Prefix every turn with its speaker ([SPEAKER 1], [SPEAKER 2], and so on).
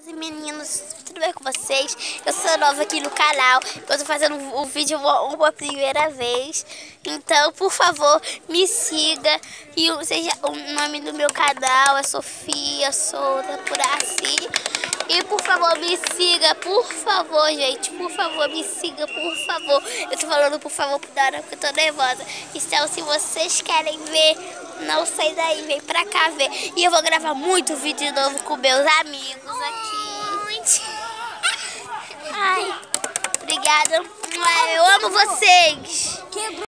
[SPEAKER 1] Meninos, tudo bem com vocês? Eu sou nova aqui no canal, eu tô fazendo um vídeo uma primeira vez. Então, por favor, me siga. E o nome do meu canal é Sofia Souza Puraci. E por favor, me siga, por favor, gente. Por favor, me siga, por favor. Eu tô falando por favor por hora porque eu tô nervosa. Então, se vocês querem ver, não sai daí, vem pra cá ver. E eu vou gravar muito vídeo novo com meus amigos aqui. Ai, obrigada. Eu amo vocês.